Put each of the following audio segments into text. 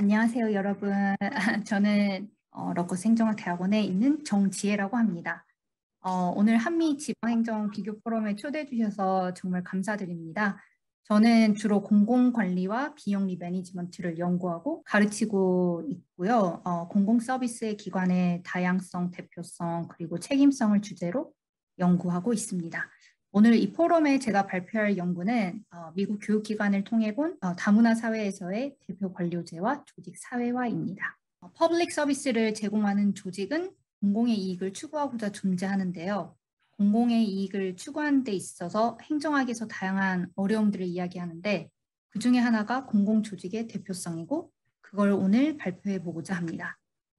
안녕하세요, 여러분. 저는 러커스 행정학대학원에 있는 정지혜라고 합니다. 오늘 한미 지방행정 비교 포럼에 초대해 주셔서 정말 감사드립니다. 저는 주로 공공관리와 비영리 매니지먼트를 연구하고 가르치고 있고요. 공공서비스의 기관의 다양성, 대표성, 그리고 책임성을 주제로 연구하고 있습니다. 오늘 이 포럼에 제가 발표할 연구는 미국 교육기관을 통해 본 다문화 사회에서의 대표 관료제와 조직 사회화입니다. 퍼블릭 서비스를 제공하는 조직은 공공의 이익을 추구하고자 존재하는데요. 공공의 이익을 추구하는 데 있어서 행정학에서 다양한 어려움들을 이야기하는데 그 중에 하나가 공공조직의 대표성이고 그걸 오늘 발표해 보고자 합니다.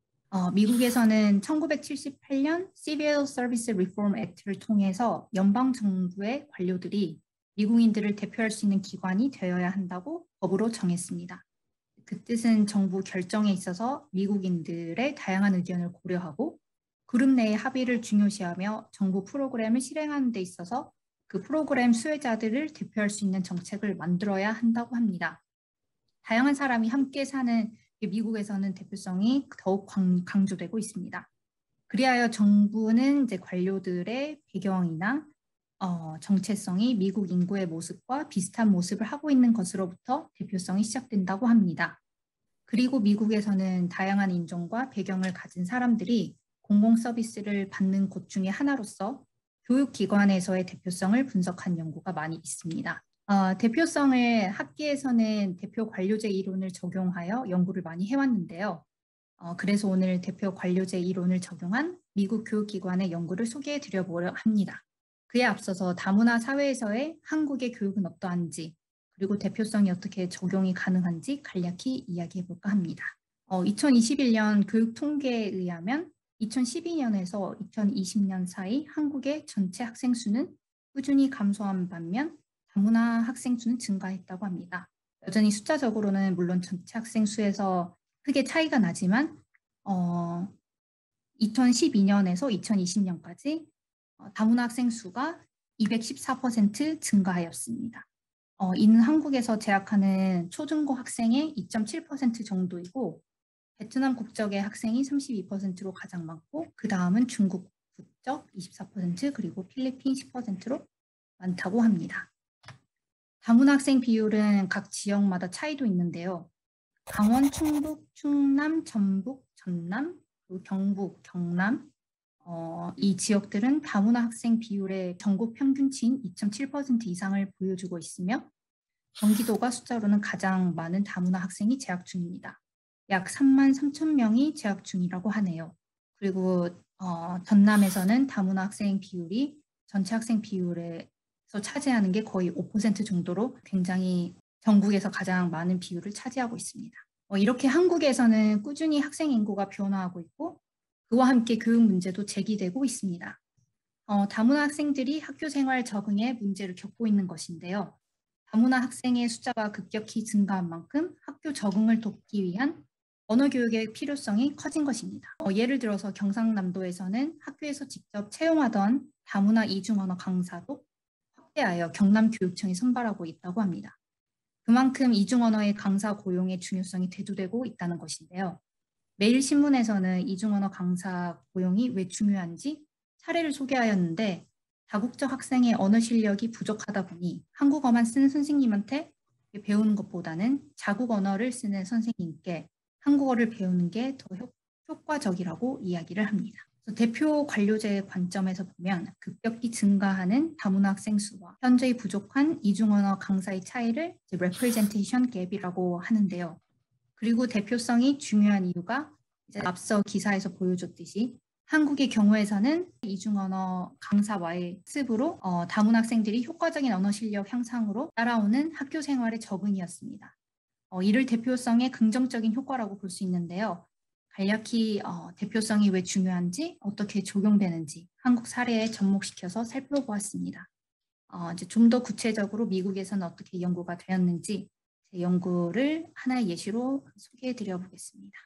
미국에서는 1978년 Civil Service Reform Act를 통해서 연방정부의 관료들이 미국인들을 대표할 수 있는 기관이 되어야 한다고 법으로 정했습니다. 그 뜻은 정부 결정에 있어서 미국인들의 다양한 의견을 고려하고 그룹 내의 합의를 중요시하며 정부 프로그램을 실행하는 데 있어서 그 프로그램 수혜자들을 대표할 수 있는 정책을 만들어야 한다고 합니다. 다양한 사람이 함께 사는 미국에서는 대표성이 더욱 강조되고 있습니다. 그리하여 정부는 이제 관료들의 배경이나 정체성이 미국 인구의 모습과 비슷한 모습을 하고 있는 것으로부터 대표성이 시작된다고 합니다. 그리고 미국에서는 다양한 인종과 배경을 가진 사람들이 공공 서비스를 받는 곳 중에 하나로서 교육기관에서의 대표성을 분석한 연구가 많이 있습니다. 대표성을 학계에서는 대표 관료제 이론을 적용하여 연구를 많이 해왔는데요. 그래서 오늘 대표 관료제 이론을 적용한 미국 교육기관의 연구를 소개해 드려보려 합니다. 그에 앞서서 다문화 사회에서의 한국의 교육은 어떠한지 그리고 대표성이 어떻게 적용이 가능한지 간략히 이야기해 볼까 합니다. 2021년 교육 통계에 의하면 2012년에서 2020년 사이 한국의 전체 학생 수는 꾸준히 감소한 반면 다문화 학생 수는 증가했다고 합니다. 여전히 숫자적으로는 물론 전체 학생 수에서 크게 차이가 나지만 2012년에서 2020년까지 다문화 학생 수가 214% 증가하였습니다. 이는 한국에서 재학하는 초중고 학생의 2.7% 정도이고 베트남 국적의 학생이 32%로 가장 많고 그 다음은 중국 국적 24% 그리고 필리핀 10%로 많다고 합니다. 다문화 학생 비율은 각 지역마다 차이도 있는데요. 강원, 충북, 충남, 전북, 전남, 그리고 경북, 경남 이 지역들은 다문화 학생 비율의 전국 평균치인 2.7% 이상을 보여주고 있으며 경기도가 숫자로는 가장 많은 다문화 학생이 재학 중입니다. 약 3만 3천 명이 재학 중이라고 하네요. 그리고 전남에서는 다문화 학생 비율이 전체 학생 비율에서 차지하는 게 거의 5% 정도로 굉장히 전국에서 가장 많은 비율을 차지하고 있습니다. 이렇게 한국에서는 꾸준히 학생 인구가 변화하고 있고 그와 함께 교육 문제도 제기되고 있습니다. 다문화 학생들이 학교 생활 적응에 문제를 겪고 있는 것인데요. 다문화 학생의 숫자가 급격히 증가한 만큼 학교 적응을 돕기 위한 언어 교육의 필요성이 커진 것입니다. 예를 들어서 경상남도에서는 학교에서 직접 채용하던 다문화 이중 언어 강사도 확대하여 경남교육청이 선발하고 있다고 합니다. 그만큼 이중 언어의 강사 고용의 중요성이 대두되고 있다는 것인데요. 매일신문에서는 이중 언어 강사 고용이 왜 중요한지 사례를 소개하였는데 다국적 학생의 언어 실력이 부족하다 보니 한국어만 쓰는 선생님한테 배우는 것보다는 자국 언어를 쓰는 선생님께 한국어를 배우는 게 더 효과적이라고 이야기를 합니다. 대표 관료제의 관점에서 보면 급격히 증가하는 다문화 학생 수와 현저히 부족한 이중언어 강사의 차이를 representation gap이라고 하는데요. 그리고 대표성이 중요한 이유가 이제 앞서 기사에서 보여줬듯이 한국의 경우에서는 이중언어 강사와의 학습으로 다문화 학생들이 효과적인 언어 실력 향상으로 따라오는 학교 생활의 적응이었습니다. 이를 대표성의 긍정적인 효과라고 볼 수 있는데요. 간략히 대표성이 왜 중요한지 어떻게 적용되는지 한국 사례에 접목시켜서 살펴보았습니다. 이제 좀 더 구체적으로 미국에서는 어떻게 연구가 되었는지 제 연구를 하나의 예시로 소개해 드려 보겠습니다.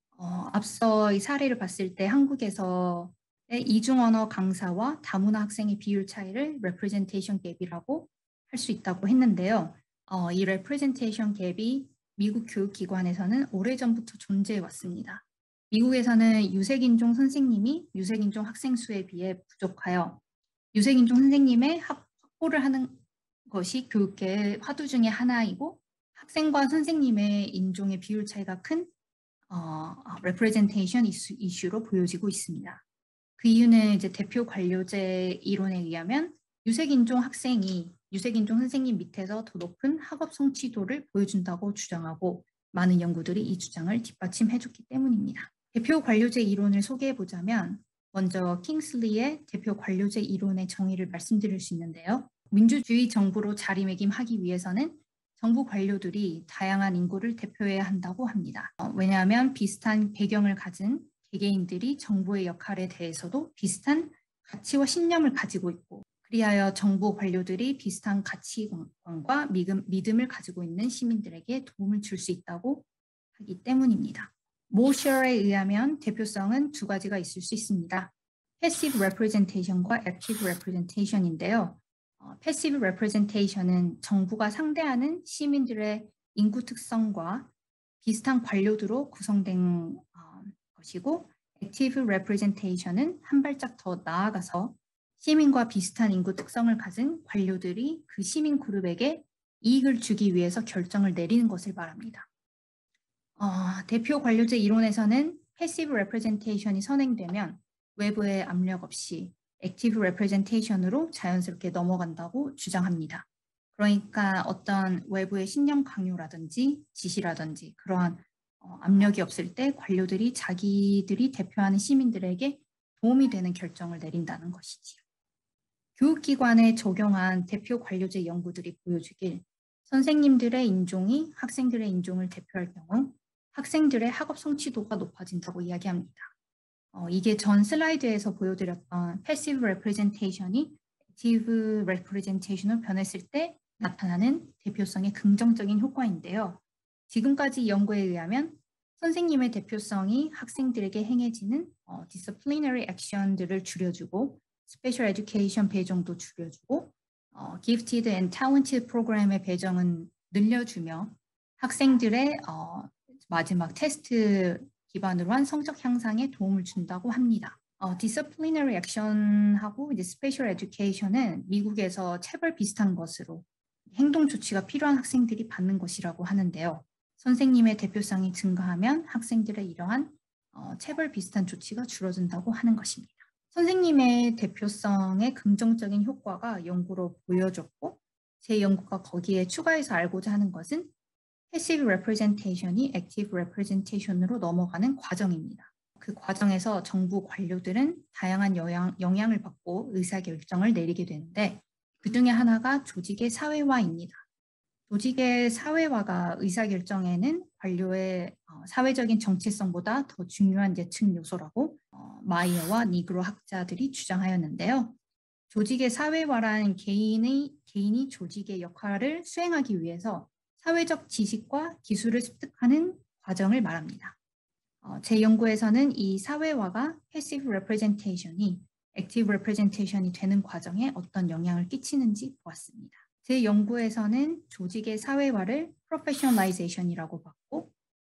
앞서 이 사례를 봤을 때 한국에서의 이중언어 강사와 다문화 학생의 비율 차이를 representation gap이라고 할 수 있다고 했는데요. 이 representation gap이 미국 교육기관에서는 오래전부터 존재해 왔습니다. 미국에서는 유색인종 선생님이 유색인종 학생 수에 비해 부족하여 유색인종 선생님의 확보를 하는 것이 교육계의 화두 중에 하나이고 학생과 선생님의 인종의 비율 차이가 큰 representation 이슈로 보여지고 있습니다. 그 이유는 이제 대표 관료제 이론에 의하면 유색인종 학생이 유색인종 선생님 밑에서 더 높은 학업 성취도를 보여준다고 주장하고 많은 연구들이 이 주장을 뒷받침해줬기 때문입니다. 대표 관료제 이론을 소개해보자면 먼저 킹슬리의 대표 관료제 이론의 정의를 말씀드릴 수 있는데요. 민주주의 정부로 자리매김하기 위해서는 정부 관료들이 다양한 인구를 대표해야 한다고 합니다. 왜냐하면 비슷한 배경을 가진 개개인들이 정부의 역할에 대해서도 비슷한 가치와 신념을 가지고 있고 그리하여 정부 관료들이 비슷한 가치관과 믿음을 가지고 있는 시민들에게 도움을 줄 수 있다고 하기 때문입니다. 모셜에 의하면 대표성은 두 가지가 있을 수 있습니다. 패시브 레프레젠테이션과 액티브 레프레젠테이션인데요. 패시브 레프레젠테이션은 정부가 상대하는 시민들의 인구 특성과 비슷한 관료들로 구성된 것이고 액티브 레프레젠테이션은 한 발짝 더 나아가서 시민과 비슷한 인구 특성을 가진 관료들이 그 시민 그룹에게 이익을 주기 위해서 결정을 내리는 것을 말합니다. 대표 관료제 이론에서는 패시브 레프레젠테이션이 선행되면 외부의 압력 없이 액티브 레프레젠테이션으로 자연스럽게 넘어간다고 주장합니다. 그러니까 어떤 외부의 신념 강요라든지 지시라든지 그러한 압력이 없을 때 관료들이 자기들이 대표하는 시민들에게 도움이 되는 결정을 내린다는 것이지요. 교육기관에 적용한 대표 관료제 연구들이 보여주길 선생님들의 인종이 학생들의 인종을 대표할 경우 학생들의 학업 성취도가 높아진다고 이야기합니다. 이게 전 슬라이드에서 보여드렸던 패시브 레프레젠테이션이 액티브 레프레젠테이션으로 변했을 때 나타나는 대표성의 긍정적인 효과인데요. 지금까지 연구에 의하면 선생님의 대표성이 학생들에게 행해지는 disciplinary action들을 줄여주고 스페셜 에듀케이션 배정도 줄여주고 gifted and talented 프로그램의 배정은 늘려주며 학생들의 마지막 테스트 기반으로 한 성적 향상에 도움을 준다고 합니다. disciplinary action하고 이제 special education은 미국에서 체벌 비슷한 것으로 행동 조치가 필요한 학생들이 받는 것이라고 하는데요. 선생님의 대표성이 증가하면 학생들의 이러한 체벌 비슷한 조치가 줄어든다고 하는 것입니다. 선생님의 대표성의 긍정적인 효과가 연구로 보여졌고 제 연구가 거기에 추가해서 알고자 하는 것은 패시브 레프레젠테이션이 액티브 레프레젠테이션으로 넘어가는 과정입니다. 그 과정에서 정부 관료들은 다양한 영향을 받고 의사결정을 내리게 되는데 그 중에 하나가 조직의 사회화입니다. 조직의 사회화가 의사결정에는 관료의 사회적인 정체성보다 더 중요한 예측 요소라고 마이어와 니그로 학자들이 주장하였는데요. 조직의 사회화란 개인이 조직의 역할을 수행하기 위해서 사회적 지식과 기술을 습득하는 과정을 말합니다. 제 연구에서는 이 사회화가 패시브 레프레젠테이션이 액티브 레프레젠테이션이 되는 과정에 어떤 영향을 끼치는지 보았습니다. 제 연구에서는 조직의 사회화를 프로페셔널라이제이션이라고 봤고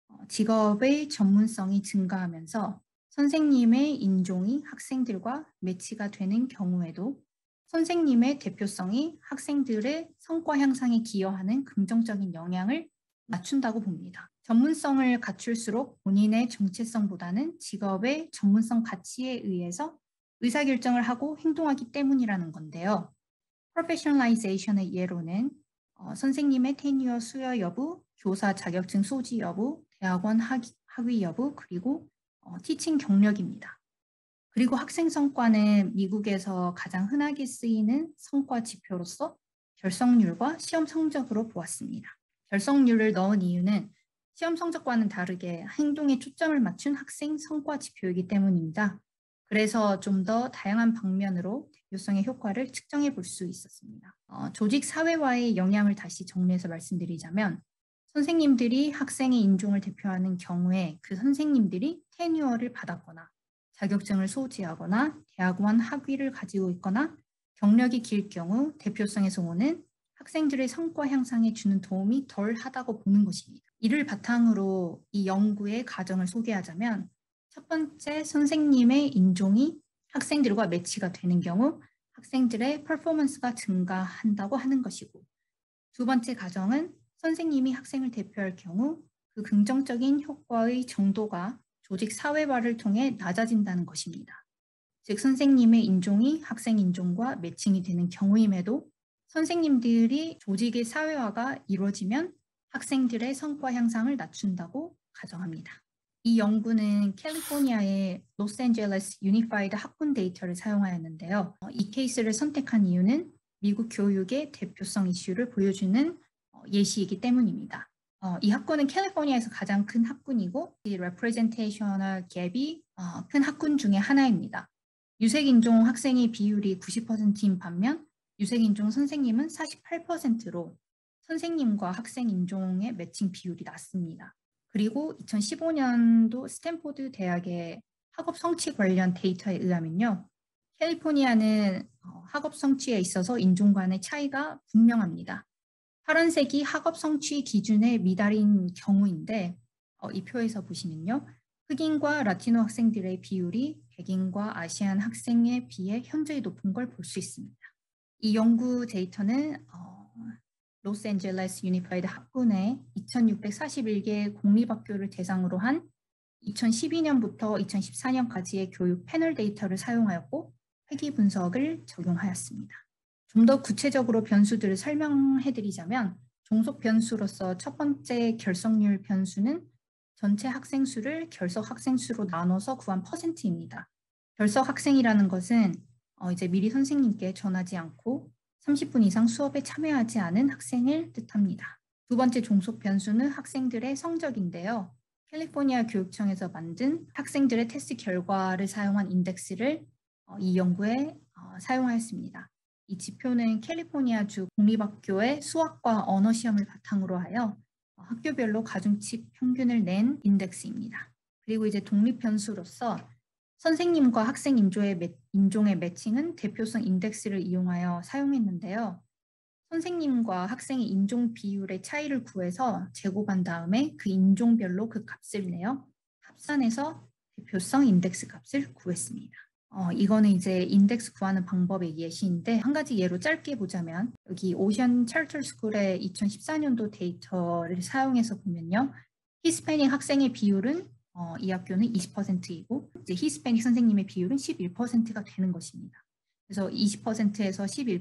직업의 전문성이 증가하면서 선생님의 인종이 학생들과 매치가 되는 경우에도 선생님의 대표성이 학생들의 성과 향상에 기여하는 긍정적인 영향을 낮춘다고 봅니다. 전문성을 갖출수록 본인의 정체성보다는 직업의 전문성 가치에 의해서 의사결정을 하고 행동하기 때문이라는 건데요. 프로페셔널라이제이션의 예로는 선생님의 테뉴어 수여 여부, 교사 자격증 소지 여부, 대학원 학위 여부, 그리고 티칭 경력입니다. 그리고 학생 성과는 미국에서 가장 흔하게 쓰이는 성과 지표로서 결석률과 시험 성적으로 보았습니다. 결석률을 넣은 이유는 시험 성적과는 다르게 행동에 초점을 맞춘 학생 성과 지표이기 때문입니다. 그래서 좀 더 다양한 방면으로 대표성의 효과를 측정해 볼 수 있었습니다. 조직 사회화의 영향을 다시 정리해서 말씀드리자면 선생님들이 학생의 인종을 대표하는 경우에 그 선생님들이 테뉴어를 받았거나 자격증을 소지하거나 대학원 학위를 가지고 있거나 경력이 길 경우 대표성에서 오는 학생들의 성과 향상에 주는 도움이 덜 하다고 보는 것입니다. 이를 바탕으로 이 연구의 과정을 소개하자면 첫 번째, 선생님의 인종이 학생들과 매치가 되는 경우 학생들의 퍼포먼스가 증가한다고 하는 것이고, 두 번째 과정은 선생님이 학생을 대표할 경우 그 긍정적인 효과의 정도가 조직 사회화를 통해 낮아진다는 것입니다. 즉, 선생님의 인종이 학생 인종과 매칭이 되는 경우임에도 선생님들이 조직의 사회화가 이루어지면 학생들의 성과 향상을 낮춘다고 가정합니다. 이 연구는 캘리포니아의 로스앤젤레스 유니파이드 학군 데이터를 사용하였는데요. 이 케이스를 선택한 이유는 미국 교육의 대표성 이슈를 보여주는 예시이기 때문입니다. 이 학군은 캘리포니아에서 가장 큰 학군이고 이 representational 갭이 큰 학군 중에 하나입니다. 유색인종 학생의 비율이 90%인 반면 유색인종 선생님은 48%로 선생님과 학생 인종의 매칭 비율이 낮습니다. 그리고 2015년도 스탠포드 대학의 학업 성취 관련 데이터에 의하면요. 캘리포니아는 학업 성취에 있어서 인종 간의 차이가 분명합니다. 파란색이 학업 성취 기준에 미달인 경우인데 이 표에서 보시면요. 흑인과 라티노 학생들의 비율이 백인과 아시안 학생에 비해 현저히 높은 걸 볼 수 있습니다. 이 연구 데이터는 로스앤젤레스 유니파이드 학군의 2,641개 공립학교를 대상으로 한 2012년부터 2014년까지의 교육 패널 데이터를 사용하였고 회귀 분석을 적용하였습니다. 좀 더 구체적으로 변수들을 설명해드리자면 종속 변수로서 첫 번째 결석률 변수는 전체 학생 수를 결석 학생 수로 나눠서 구한 퍼센트입니다. 결석 학생이라는 것은 이제 미리 선생님께 전하지 않고 30분 이상 수업에 참여하지 않은 학생을 뜻합니다. 두 번째 종속 변수는 학생들의 성적인데요. 캘리포니아 교육청에서 만든 학생들의 테스트 결과를 사용한 인덱스를 이 연구에 사용하였습니다. 이 지표는 캘리포니아주 공립학교의 수학과 언어 시험을 바탕으로 하여 학교별로 가중치 평균을 낸 인덱스입니다. 그리고 이제 독립 변수로서 선생님과 학생 인종의 매칭은 대표성 인덱스를 이용하여 사용했는데요. 선생님과 학생의 인종 비율의 차이를 구해서 제곱한 다음에 그 인종별로 그 값을 내어 합산해서 대표성 인덱스 값을 구했습니다. 이거는 이제 인덱스 구하는 방법의 예시인데 한 가지 예로 짧게 보자면 여기 오션 차터 스쿨의 2014년도 데이터를 사용해서 보면요. 히스패닉 학생의 비율은 이 학교는 20%이고 이제 히스패닉 선생님의 비율은 11%가 되는 것입니다. 그래서 20%에서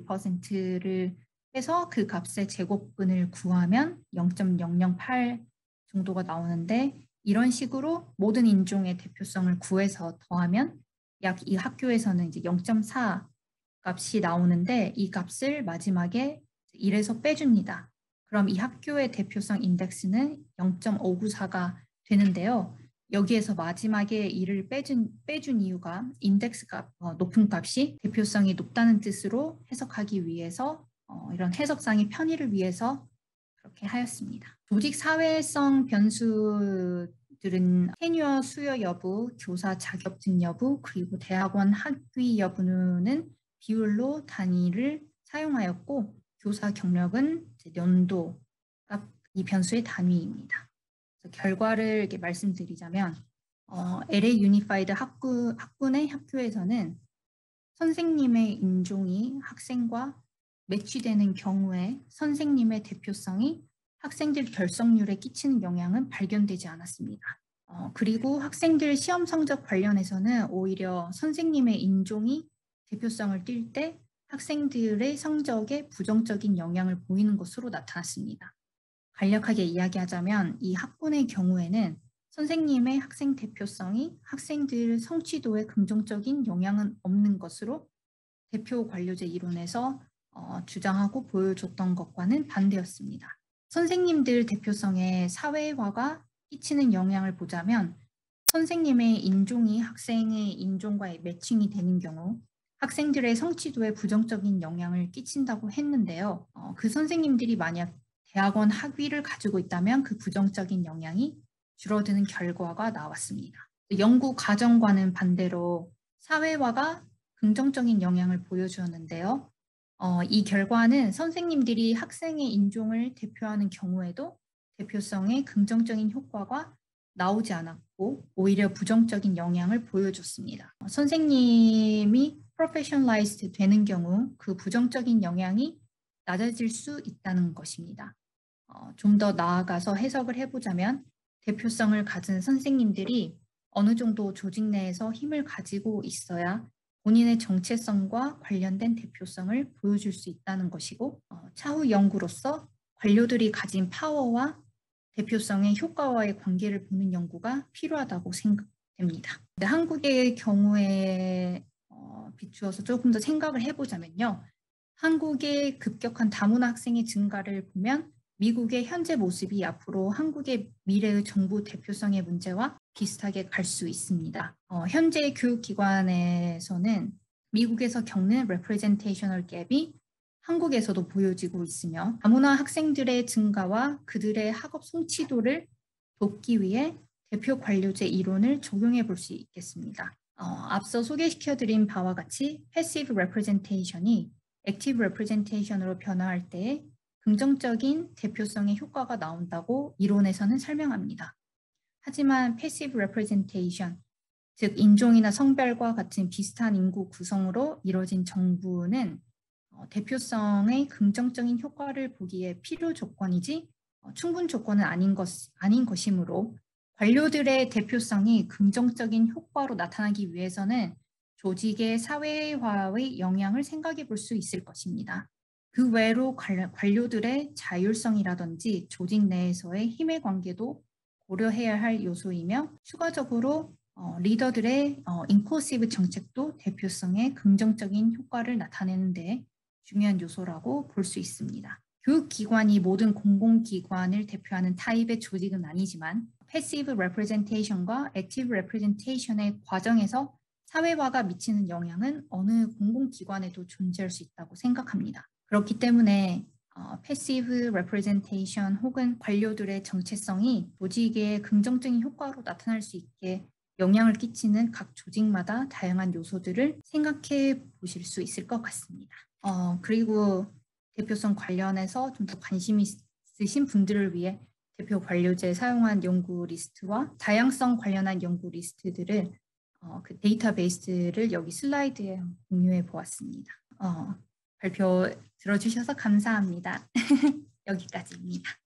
11%를 해서 그 값의 제곱근을 구하면 0.008 정도가 나오는데 이런 식으로 모든 인종의 대표성을 구해서 더하면 약 이 학교에서는 이제 0.4 값이 나오는데 이 값을 마지막에 1에서 빼줍니다. 그럼 이 학교의 대표성 인덱스는 0.594가 되는데요. 여기에서 마지막에 1을 빼준 이유가 인덱스 값, 높은 값이 대표성이 높다는 뜻으로 해석하기 위해서 이런 해석상의 편의를 위해서 그렇게 하였습니다. 조직 사회성 변수들은 테뉴어 수여 여부, 교사 자격증 여부, 그리고 대학원 학위 여부는 비율로 단위를 사용하였고 교사 경력은 연도가 이 변수의 단위입니다. 그래서 결과를 이렇게 말씀드리자면 LA 유니파이드 학군의 학교에서는 선생님의 인종이 학생과 매치되는 경우에 선생님의 대표성이 학생들 결석률에 끼치는 영향은 발견되지 않았습니다. 그리고 학생들 시험 성적 관련해서는 오히려 선생님의 인종이 대표성을 띌 때 학생들의 성적에 부정적인 영향을 보이는 것으로 나타났습니다. 간략하게 이야기하자면 이 학군의 경우에는 선생님의 학생 대표성이 학생들 성취도에 긍정적인 영향은 없는 것으로 대표 관료제 이론에서 주장하고 보여줬던 것과는 반대였습니다. 선생님들 대표성에 사회화가 끼치는 영향을 보자면 선생님의 인종이 학생의 인종과의 매칭이 되는 경우 학생들의 성취도에 부정적인 영향을 끼친다고 했는데요. 그 선생님들이 만약 대학원 학위를 가지고 있다면 그 부정적인 영향이 줄어드는 결과가 나왔습니다. 연구 과정과는 반대로 사회화가 긍정적인 영향을 보여주었는데요. 이 결과는 선생님들이 학생의 인종을 대표하는 경우에도 대표성의 긍정적인 효과가 나오지 않았고 오히려 부정적인 영향을 보여줬습니다. 선생님이 프로페셔널라이즈드 되는 경우 그 부정적인 영향이 낮아질 수 있다는 것입니다. 좀 더 나아가서 해석을 해보자면 대표성을 가진 선생님들이 어느 정도 조직 내에서 힘을 가지고 있어야 본인의 정체성과 관련된 대표성을 보여줄 수 있다는 것이고 차후 연구로서 관료들이 가진 파워와 대표성의 효과와의 관계를 보는 연구가 필요하다고 생각됩니다. 근데 한국의 경우에 비추어서 조금 더 생각을 해보자면요. 한국의 급격한 다문화 학생의 증가를 보면 미국의 현재 모습이 앞으로 한국의 미래의 정부 대표성의 문제와 비슷하게 갈 수 있습니다. 현재 교육기관에서는 미국에서 겪는 representational 갭이 한국에서도 보여지고 있으며 다문화 학생들의 증가와 그들의 학업 성취도를 돕기 위해 대표 관료제 이론을 적용해 볼 수 있겠습니다. 앞서 소개시켜드린 바와 같이 passive representation이 active representation으로 변화할 때 긍정적인 대표성의 효과가 나온다고 이론에서는 설명합니다. 하지만 passive representation, 즉 인종이나 성별과 같은 비슷한 인구 구성으로 이루어진 정부는 대표성의 긍정적인 효과를 보기에 필요 조건이지 충분 조건은 아닌 것이므로 관료들의 대표성이 긍정적인 효과로 나타나기 위해서는 조직의 사회화의 영향을 생각해 볼 수 있을 것입니다. 그 외로 관료들의 자율성이라든지 조직 내에서의 힘의 관계도 고려해야 할 요소이며 추가적으로 리더들의 인클루시브 정책도 대표성의 긍정적인 효과를 나타내는 데 중요한 요소라고 볼 수 있습니다. 교육기관이 모든 공공기관을 대표하는 타입의 조직은 아니지만 패시브 레프레젠테이션과 액티브 레프레젠테이션의 과정에서 사회화가 미치는 영향은 어느 공공기관에도 존재할 수 있다고 생각합니다. 그렇기 때문에 패시브 레프레젠테이션 혹은 관료들의 정체성이 조직의 긍정적인 효과로 나타날 수 있게 영향을 끼치는 각 조직마다 다양한 요소들을 생각해 보실 수 있을 것 같습니다. 그리고 대표성 관련해서 좀 더 관심 있으신 분들을 위해 대표 관료제 사용한 연구 리스트와 다양성 관련한 연구 리스트들을 그 데이터베이스를 여기 슬라이드에 공유해 보았습니다. 발표 들어주셔서 감사합니다. 여기까지입니다.